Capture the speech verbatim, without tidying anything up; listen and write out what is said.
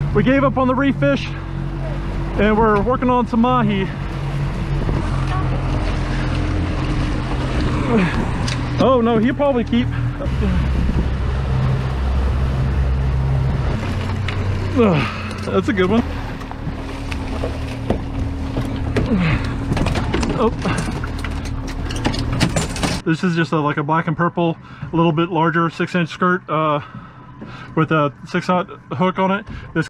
we gave up on the reef fish and we're working on some mahi. Oh no, he'll probably keep. That's a good one. Oh, this is just a, like a black and purple, a little bit larger six inch skirt uh, with a six aught hook on it. This